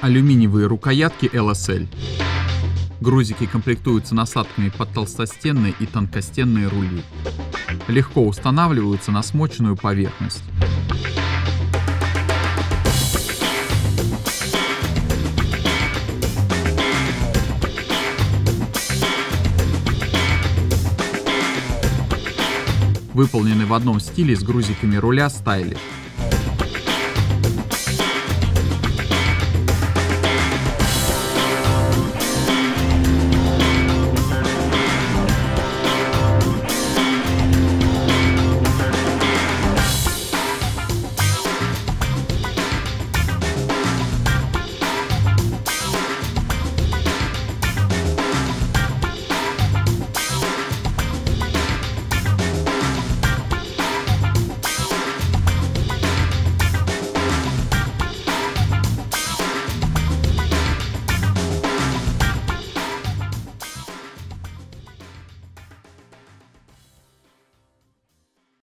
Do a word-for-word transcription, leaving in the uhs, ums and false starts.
Алюминиевые рукоятки эл эс эль. Грузики комплектуются насадками под толстостенные и тонкостенные рули. Легко устанавливаются на смоченную поверхность. Выполнены в одном стиле с грузиками руля Stylish.